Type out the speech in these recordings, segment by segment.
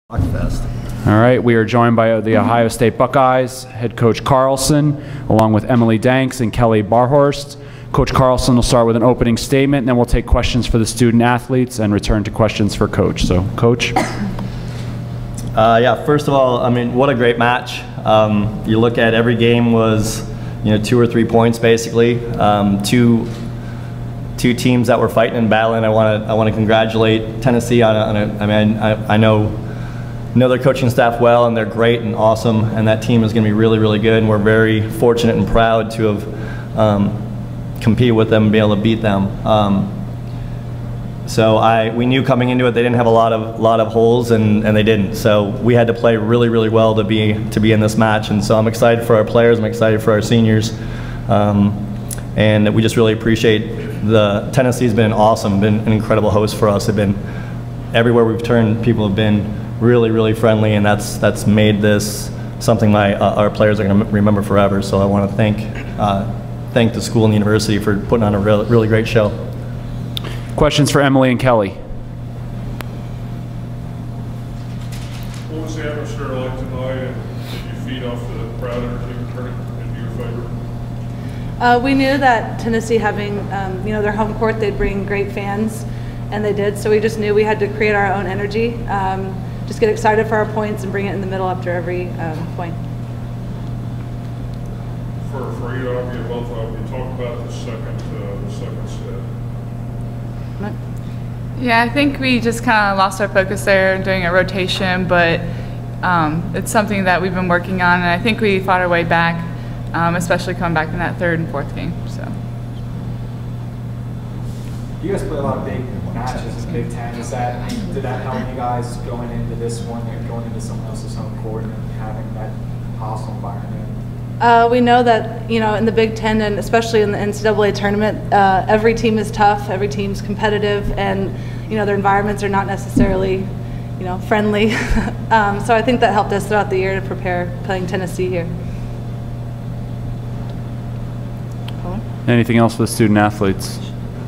Fest. All right, we are joined by the Ohio State Buckeyes, head coach Carlson, along with Emily Danks and Kelly Barhorst. Coach Carlson will start with an opening statement, and then we'll take questions for the student athletes and return to questions for Coach. So, Coach. Yeah, first of all, I mean, what a great match. You look at every game was, 2 or 3 points basically. Two teams that were fighting and battling. I want to congratulate Tennessee on I know their coaching staff well, and they're great and awesome, and that team is going to be really, really good, and we're very fortunate and proud to have competed with them and be able to beat them. We knew coming into it they didn't have a lot of holes, and they didn't. So we had to play really, really well to be in this match, and so I'm excited for our players. I'm excited for our seniors, and we just really appreciate Tennessee's been awesome, been an incredible host for us. They've been everywhere we've turned. People have been really, really friendly, and that's made this something our players are going to remember forever. So I want to thank the school and the university for putting on a really great show. Questions for Emily and Kelly. What was the atmosphere like tonight, and did you feed off the crowd energy and turn it into your favor? We knew that Tennessee, having their home court, they'd bring great fans, and they did. So we just knew we had to create our own energy. Just get excited for our points and bring it in the middle after every point. For you, both of you, talk about the second set. Yeah, I think we just kind of lost our focus there doing a rotation, but it's something that we've been working on, and I think we fought our way back, especially coming back in that third and fourth game. So. You guys play a lot of big matches in Big Ten. Did that help you guys going into this one and going into someone else's home court and having that hostile environment? We know that in the Big Ten, and especially in the NCAA tournament, every team is tough, every team's competitive, and their environments are not necessarily friendly. So I think that helped us throughout the year to prepare playing Tennessee here. Anything else for the student athletes?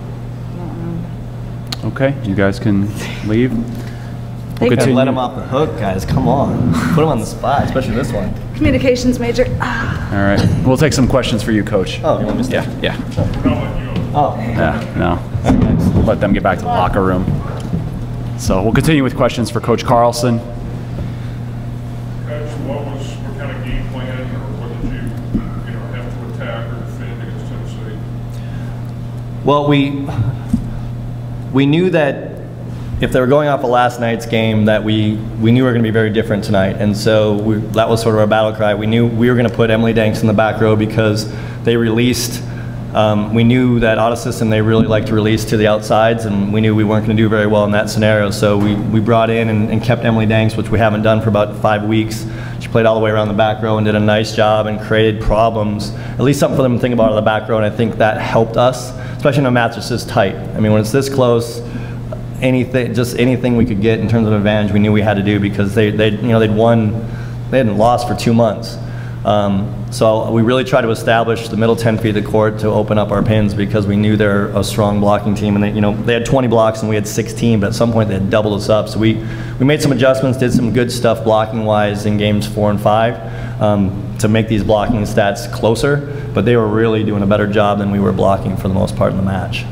Okay, you guys can leave. We'll let them off the hook, guys. Come on. Put them on the spot, especially this one. Communications major. All right. We'll take some questions for you, Coach. Oh, you want me to stay? Yeah. Oh. Yeah, no. Let them get back to the locker room. So we'll continue with questions for Coach Carlson. Coach, what kind of game plan, or what did you have to attack or defend against Tennessee? Well, we knew that if they were going off of last night's game, that we knew we were going to be very different tonight, and so that was sort of our battle cry. We knew we were going to put Emily Danks in the back row because they released. We knew that out of system they really like to release to the outsides, and we knew we weren't going to do very well in that scenario. So we brought in and kept Emily Danks, which we haven't done for about 5 weeks. She played all the way around the back row and did a nice job and created problems, at least something for them to think about on the back row, and I think that helped us, especially in a match that's this tight. I mean, when it's this close, anything we could get in terms of advantage, we knew we had to do because they hadn't lost for 2 months. So we really tried to establish the middle 10 feet of the court to open up our pins because we knew they're a strong blocking team, and they had 20 blocks and we had 16, but at some point they had doubled us up. So we made some adjustments, did some good stuff blocking wise in games 4 and 5 to make these blocking stats closer, but they were really doing a better job than we were blocking for the most part in the match.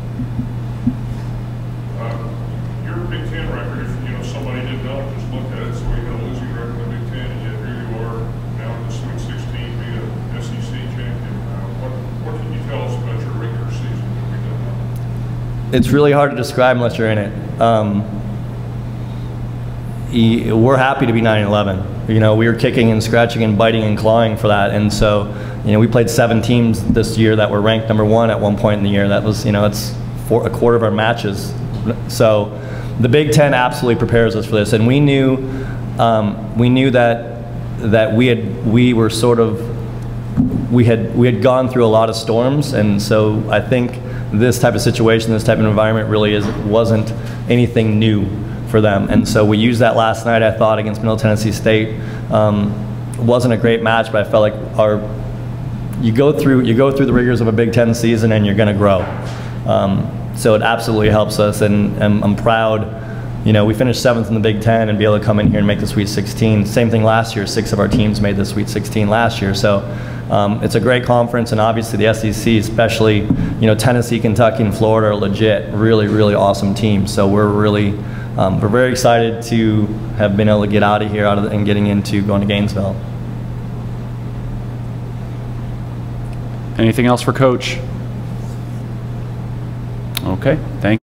It's really hard to describe unless you're in it. We're happy to be 9-11. We were kicking and scratching and biting and clawing for that, and so we played 7 teams this year that were ranked #1 at one point in the year. That was it's a quarter of our matches. So the Big Ten absolutely prepares us for this, and we knew that we had gone through a lot of storms, and so I think this type of situation, this type of environment really wasn't anything new for them. And so we used that last night, I thought, against Middle Tennessee State. It wasn't a great match, but I felt like you go through the rigors of a Big Ten season and you're going to grow. So it absolutely helps us, and I'm proud you know, we finished 7th in the Big Ten and be able to come in here and make the Sweet 16. Same thing last year. 6 of our teams made the Sweet 16 last year. So it's a great conference, and obviously the SEC, especially, you know, Tennessee, Kentucky, and Florida are legit, really, really awesome teams. So we're very excited to have been able to get out of here and getting into going to Gainesville. Anything else for Coach? Okay, thank you.